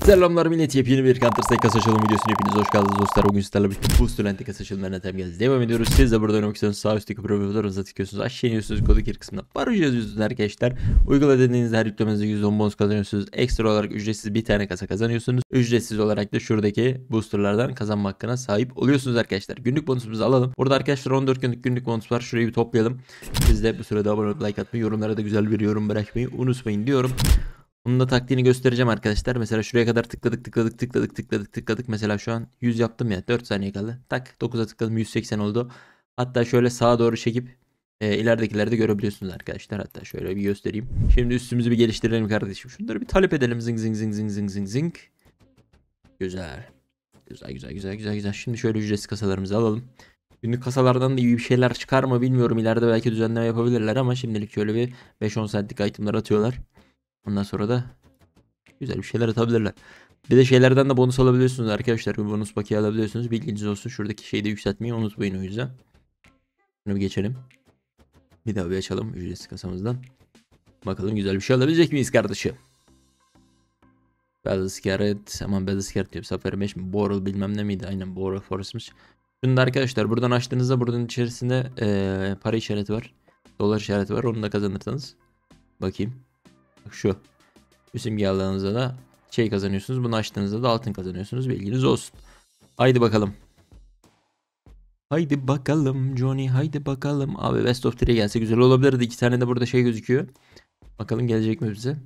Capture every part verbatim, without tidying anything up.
Selamlar millet, yepyeni bir Counter Strike kasa açılım videosuna hepiniz hoş geldiniz dostlar. Bugün sizlerle birlikte Booster Lenti kasa açılımlarına tem geldi. Devam ediyoruz. Siz de burada oynamak istiyorsanız sağ üstteki profillerinize tıklıyorsunuz. Aşağı iniyorsunuz, kodu gir kısmına barış yazıyorsunuz arkadaşlar. Uygula dediğinizde her yüklemenizde yüzde on bonus kazanıyorsunuz. Ekstra olarak ücretsiz bir tane kasa kazanıyorsunuz. Ücretsiz olarak da şuradaki boosterlardan kazanma hakkına sahip oluyorsunuz arkadaşlar. Günlük bonusumuzu alalım. Burada arkadaşlar on dört günlük günlük bonus var. Şurayı bir toplayalım. Siz de bu sırada abone olup like atmayı, yorumlara da güzel bir yorum bırakmayı unutmayın diyorum. Bunun da taktiğini göstereceğim arkadaşlar. Mesela şuraya kadar tıkladık tıkladık tıkladık tıkladık tıkladık. Mesela şu an yüz yaptım ya, dört saniye kaldı. Tak dokuza tıkladım, yüz seksen oldu. Hatta şöyle sağa doğru çekip e, ileridekileri de görebiliyorsunuz arkadaşlar. Hatta şöyle bir göstereyim. Şimdi üstümüzü bir geliştirelim kardeşim. Şunları bir talep edelim. Zing zing zing zing zing zing zing. Güzel. Güzel güzel güzel güzel güzel. Şimdi şöyle ücretsiz kasalarımızı alalım. Günlük kasalardan da iyi bir şeyler çıkar mı bilmiyorum. İleride belki düzenleme yapabilirler ama şimdilik şöyle bir beş on centlik itemler atıyorlar. Ondan sonra da güzel bir şeyler atabilirler. Bir de şeylerden de bonus alabiliyorsunuz arkadaşlar. Bir bonus bakiye alabiliyorsunuz. Bilginiz olsun. Şuradaki şeyi de yükseltmeyi unutmayın o yüzden. Bunu bir geçelim. Bir daha bir açalım ücretsiz kasamızdan. Bakalım güzel bir şey alabilecek miyiz kardeşim? Battle Scarlet. Aman Battle Scarlet diyorum. Safari beş mi? Boral bilmem ne miydi? Aynen Boral Forest'mış. Şimdi arkadaşlar buradan açtığınızda buradan içerisinde ee, para işareti var. Dolar işareti var. Onu da kazanırsanız. Bakayım. Bak şu. Bu simge aldığınızda da şey kazanıyorsunuz. Bunu açtığınızda da altın kazanıyorsunuz. Bilginiz olsun. Haydi bakalım. Haydi bakalım Johnny. Haydi bakalım. Abi Best of üç gelse güzel olabilirdi. İki tane de burada şey gözüküyor. Bakalım gelecek mi bize?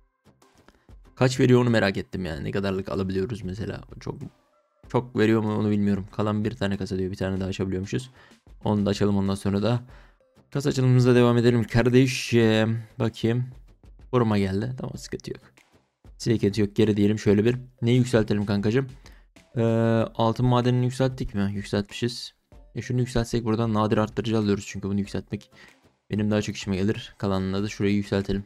Kaç veriyor onu merak ettim yani. Ne kadarlık alabiliyoruz mesela. Çok çok veriyor mu onu bilmiyorum. Kalan bir tane kasa diyor. Bir tane daha açabiliyormuşuz. Onu da açalım, ondan sonra da kasa açılımımıza devam edelim. Kardeşim. Bakayım. Koruma geldi. Tamam, sıkıntı yok. Sıkıntı yok. Geri diyelim şöyle bir. Neyi yükseltelim kankacığım? Ee, altın madenini yükselttik mi? Yükseltmişiz. E şunu yükseltsek buradan nadir arttırıcı alıyoruz. Çünkü bunu yükseltmek benim daha çok işime gelir. Kalanını da şurayı yükseltelim.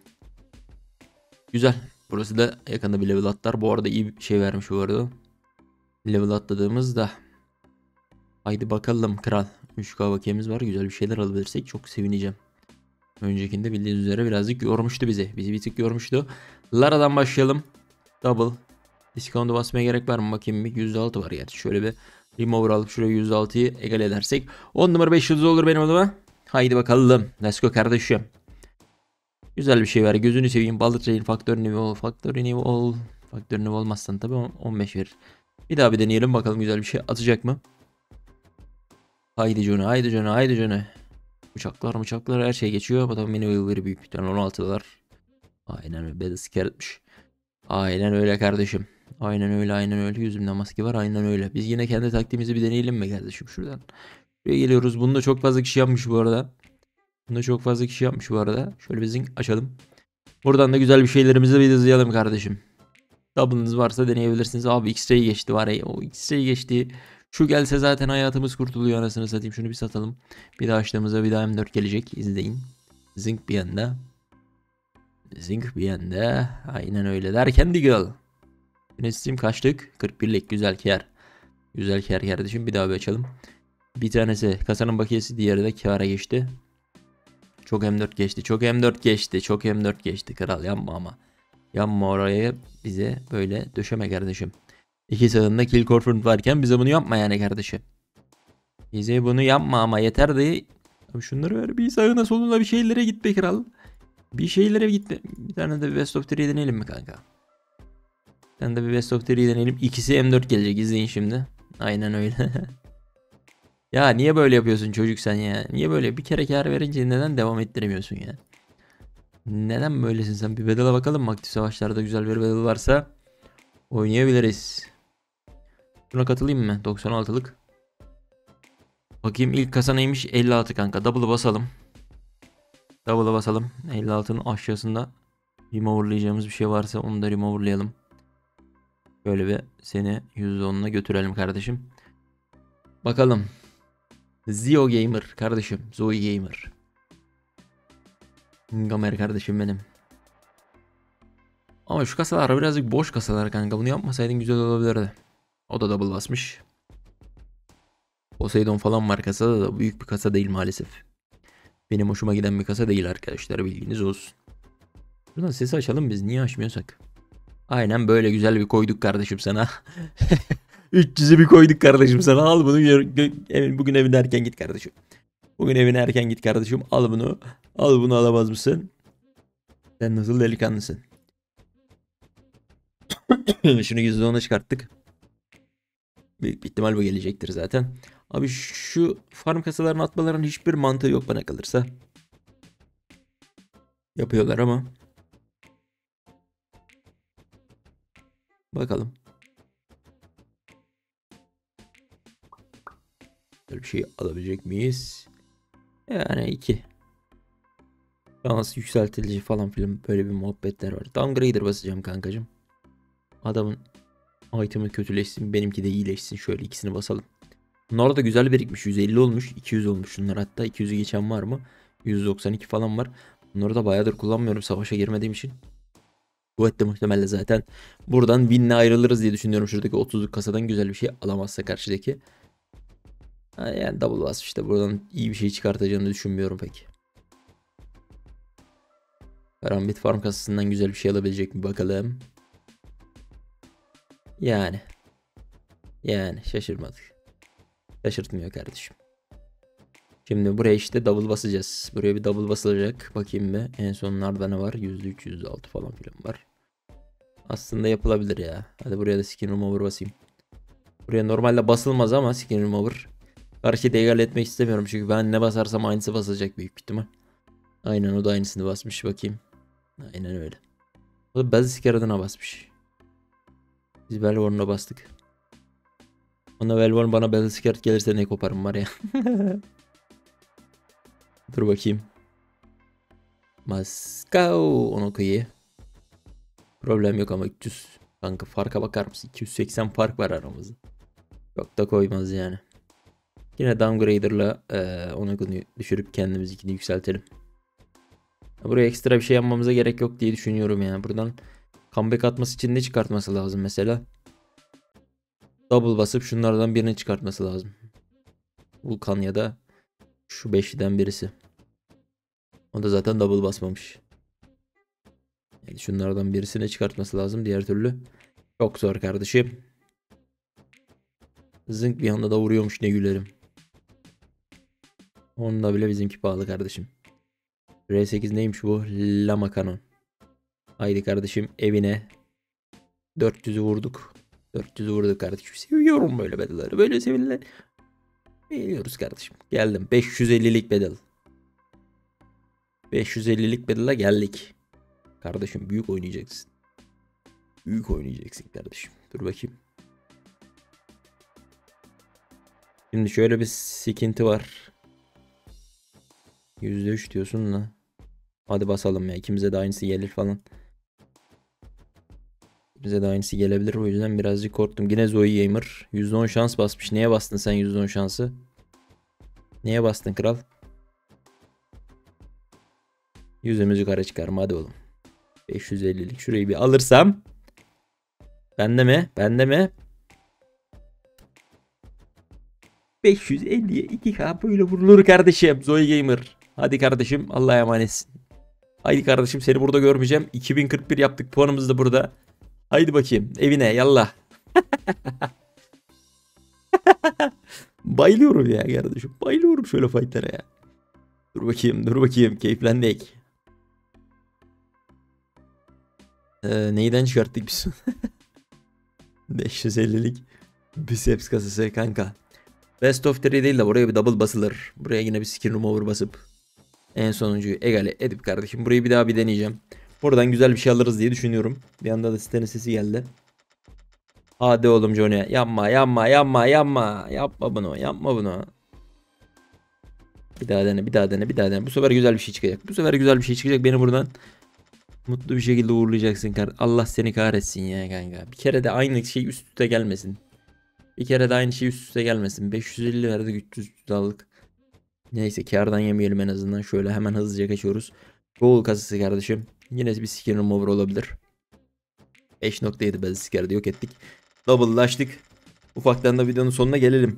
Güzel. Burası da yakında bir level atlar. Bu arada iyi bir şey vermiş bu arada. Level atladığımızda. Haydi bakalım kral. üç K bakiyemiz var. Güzel bir şeyler alabilirsek çok sevineceğim. Öncekinde bildiğiniz üzere birazcık yormuştu bizi. Bizi bir tık yormuştu. Lara'dan başlayalım. Double. Discount'u basmaya gerek var mı? Bakayım bir. yüzde altı var gerçi. Şöyle bir remover alıp şuraya yüzde altıyı egal edersek. on numara beş yıldız olur benim adıma. Haydi bakalım. Let's go kardeşim. Güzel bir şey ver. Gözünü seveyim. Balık train. Faktör new all. Faktör new all. Faktör new olmazsan tabii on beş verir. Bir daha bir deneyelim. Bakalım güzel bir şey atacak mı? Haydi Johnny. Haydi Johnny. Haydi Johnny. Uçaklar uçaklar her şey geçiyor. Bu da mini büyük bir tane on altılar. Aynen öyle. Battle Scared'miş. Aynen öyle kardeşim. Aynen öyle aynen öyle. Yüzümde maske var, aynen öyle. Biz yine kendi taktiğimizi bir deneyelim mi kardeşim şuradan. Buraya geliyoruz. Bunu da çok fazla kişi yapmış bu arada. Bunu da çok fazla kişi yapmış bu arada. Şöyle bir zing açalım. Buradan da güzel bir şeylerimizi bir hızlayalım kardeşim. Double'ınız varsa deneyebilirsiniz. Abi X-Ray geçti var ya. O X-Ray geçti. Şu gelse zaten hayatımız kurtuluyor anasını satayım. Şunu bir satalım. Bir daha açtığımızda bir daha M dört gelecek. İzleyin. Zing bir yanda. Zing bir yanda. Aynen öyle derken Deagle. Neslim kaçtık? kırk birlik güzel kar. Güzel kar kardeşim. Bir daha bir açalım. Bir tanesi kasanın bakiyesi, diğeri de kâra geçti. Çok M dört geçti. Çok M dört geçti. Çok M dört geçti. Kral yanma ama. Yanma oraya, bize böyle döşeme kardeşim. İki sağında kill confirmed varken bize bunu yapma yani kardeşim. Bize bunu yapma ama yeter de. Abi şunları ver, bir sağına soluna bir şeylere git be kral. Bir şeylere gitme. Bir tane de bir Best of üç deneyelim mi kanka? Bir tane de bir Best of üç deneyelim. İkisi M dört gelecek, izleyin şimdi. Aynen öyle. Ya niye böyle yapıyorsun çocuk sen ya? Niye böyle bir kere kar verince neden devam ettiremiyorsun ya? Neden böylesin sen? Bir battle'a bakalım mı? Aktif savaşlarda güzel bir battle varsa oynayabiliriz. Buna katılayım mı? doksan altılık. Bakayım ilk kasa neymiş? elli altı kanka. Double'ı basalım. Double'a basalım. elli altının aşağısında removerlayacağımız bir şey varsa onu da removerlayalım. Böyle bir seni yüzde onuna götürelim kardeşim. Bakalım. Zio Gamer kardeşim. Zoe Gamer. Gamer kardeşim benim. Ama şu kasalar birazcık boş kasalar kanka. Bunu yapmasaydın güzel olabilirdi. O da double basmış. Poseidon falan var kasada da büyük bir kasa değil maalesef. Benim hoşuma giden bir kasa değil arkadaşlar, bilginiz olsun. Buradan sesi açalım biz, niye açmıyorsak. Aynen böyle güzel bir koyduk kardeşim sana. üç yüzü bir koyduk kardeşim sana. Al bunu. Bugün evine erken git kardeşim. Bugün evine erken git kardeşim. Al bunu. Al bunu, alamaz mısın? Sen nasıl delikanlısın? Şunu yüzde ona çıkarttık. Büyük bir ihtimal bu gelecektir zaten. Abi şu farm kasalarını atmaların hiçbir mantığı yok bana kalırsa. Yapıyorlar ama. Bakalım. Böyle bir şey alabilecek miyiz? Yani iki. Şans yükseltilici falan filan böyle bir muhabbetler var. Downgrader basacağım kankacım. Adamın item'ı kötüleşsin, benimki de iyileşsin. Şöyle ikisini basalım. Bunlar da güzel birikmiş. yüz elli olmuş. iki yüz olmuş şunlar hatta. iki yüzü geçen var mı? yüz doksan iki falan var. Bunları da bayağıdır kullanmıyorum savaşa girmediğim için. Bu etti muhtemelen zaten. Buradan win'le ayrılırız diye düşünüyorum. Şuradaki otuzluk kasadan güzel bir şey alamazsa karşıdaki. Ha, yani double bas işte buradan iyi bir şey çıkartacağını düşünmüyorum pek. Karambit farm kasasından güzel bir şey alabilecek mi bakalım. Yani. Yani şaşırmadık. Şaşırtmıyor kardeşim. Şimdi buraya işte double basacağız. Buraya bir double basılacak. Bakayım bir. En sonlarda ne var? yüzde üç, yüzde altı falan filan var. Aslında yapılabilir ya. Hadi buraya da skin remover basayım. Buraya normalde basılmaz ama skin remover. Karşıda egal etmek istemiyorum. Çünkü ben ne basarsam aynısı basacak büyük ihtimal. Aynen o da aynısını basmış. Bakayım. Aynen öyle. O da Basic adına basmış. Biz Velvorn'a bastık. Ona Velvorn bana Basic gelirse ne koparım var ya. Dur bakayım. Moskau onu koyayım. Problem yok ama üç yüz. Kanka farka bakar mısın? iki yüz seksen fark var aramızda. Çok da koymaz yani. Yine downgrader'la e, onu düşürüp kendimizinkini yükseltelim. Buraya ekstra bir şey yapmamıza gerek yok diye düşünüyorum yani. Buradan comeback atması için ne çıkartması lazım mesela? Double basıp şunlardan birini çıkartması lazım. Vulkan ya da şu beşliden birisi. O da zaten double basmamış. Yani şunlardan birisini çıkartması lazım. Diğer türlü çok zor kardeşim. Zınk bir anda da vuruyormuş, ne gülerim. Onunla bile bizimki pahalı kardeşim. R sekiz neymiş bu? Lama kanon. Haydi kardeşim evine. dört yüzü vurduk. dört yüzü vurduk kardeşim. Seviyorum böyle bedelleri. Böyle sevilen. Beğeniyoruz kardeşim. Geldim. beş yüz ellilik bedel. beş yüz ellilik bedele geldik. Kardeşim büyük oynayacaksın. Büyük oynayacaksın kardeşim. Dur bakayım. Şimdi şöyle bir sıkıntı var. yüzde üç diyorsun da. Hadi basalım ya. İkimize de aynısı gelir falan. Bize de aynısı gelebilir. O yüzden birazcık korktum. Yine Zoe Gamer. yüzde on şans basmış. Neye bastın sen yüzde on şansı? Neye bastın kral? Yüzümüzü kara çıkarma hadi oğlum. beş yüz ellilik şurayı bir alırsam. Bende mi? Bende mi? beş yüz elliye iki K böyle vurulur kardeşim. Zoe Gamer. Hadi kardeşim Allah'a emanetsin. Haydi kardeşim seni burada görmeyeceğim. iki bin kırk bir yaptık. Puanımız da burada. Haydi bakayım evine yallah. Bayılıyorum ya kardeşim. Bayılıyorum şöyle fightlara ya. Dur bakayım dur bakayım keyiflendik. Ee, neyden çıkarttık biz? beş yüz ellilik biceps kasası kanka. Best of üç değil de buraya bir double basılır. Buraya yine bir skin remover basıp en sonuncuyu egale edip kardeşim burayı bir daha bir deneyeceğim. Buradan güzel bir şey alırız diye düşünüyorum. Bir anda da sitenin sesi geldi. Hadi oğlum Johnny. Yapma yapma yapma yapma. Yapma bunu yapma bunu. Bir daha dene bir daha dene bir daha dene. Bu sefer güzel bir şey çıkacak. Bu sefer güzel bir şey çıkacak. Beni buradan mutlu bir şekilde uğurlayacaksın. Allah seni kahretsin ya kanka. Bir kere de aynı şey üst üste gelmesin. Bir kere de aynı şey üst üste gelmesin. beş yüz elli verdik üç yüz aldık. Neyse kardan yemeyelim en azından. Şöyle hemen hızlıca kaçıyoruz. Goal kasası kardeşim. Yine bir skin remover olabilir. beş nokta yedi Basic yok ettik. Double'laştık. Ufaktan da videonun sonuna gelelim.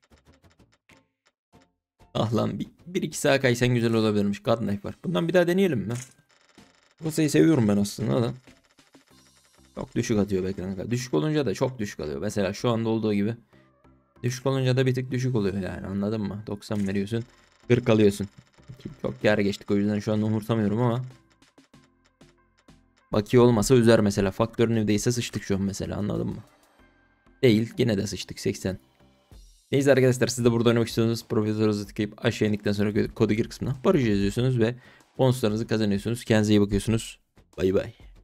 Ah lan bir iki sağa kaysan güzel olabilirmiş. God Knife var. Bundan bir daha deneyelim mi? Bu kasayı seviyorum ben aslında da. Çok düşük atıyor be kanka. Düşük olunca da çok düşük alıyor. Mesela şu anda olduğu gibi. Düşük olunca da bir tık düşük oluyor yani, anladın mı? doksan veriyorsun, kırk alıyorsun. Çok kâr geçtik, o yüzden şu an umursamıyorum ama. Bakiye olmasa üzer mesela. Faktörün evdeyse sıçtık şu an mesela, anladın mı? Değil, yine de sıçtık seksen. Neyse arkadaşlar, siz de burada oynamak istiyorsanız profesörünüzü tıklayıp aşağı indikten sonra kodu gir kısmına barış yazıyorsunuz ve bonuslarınızı kazanıyorsunuz. Kendinize iyi bakıyorsunuz. Bay bay.